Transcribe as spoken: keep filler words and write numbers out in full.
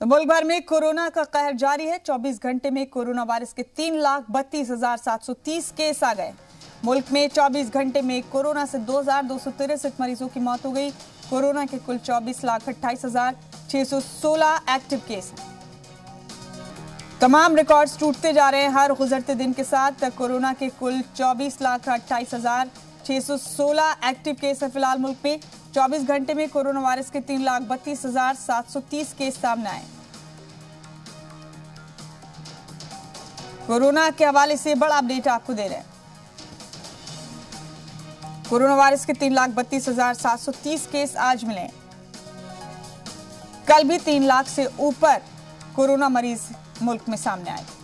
तो मुल्क भर में कोरोना का कहर जारी है। चौबीस घंटे में कोरोना वायरस के तीन लाख बत्तीस हजार सात सौ तीस केस आ गए। मुल्क में चौबीस घंटे में कोरोना से दो हजार दो सौ तिरसठ मरीजों की मौत हो गई। कोरोना के कुल चौबीस लाख अट्ठाईस हजार छह सौ सोलह एक्टिव केस हैं। तमाम रिकॉर्ड्स टूटते जा रहे हैं हर गुजरते दिन के साथ। कोरोना के कुल चौबीस लाख अट्ठाईस हजार छह सौ सोलह एक्टिव केस है। फिलहाल मुल्क में चौबीस घंटे में कोरोना वायरस के तीन लाख बत्तीस हजार सात सौ तीस केस सामने आए। कोरोना के हवाले से बड़ा अपडेट आपको दे रहे हैं। कोरोना वायरस के तीन लाख बत्तीस हजार सात सौ तीस केस आज मिले। कल भी तीन लाख से ऊपर कोरोना मरीज मुल्क में सामने आए।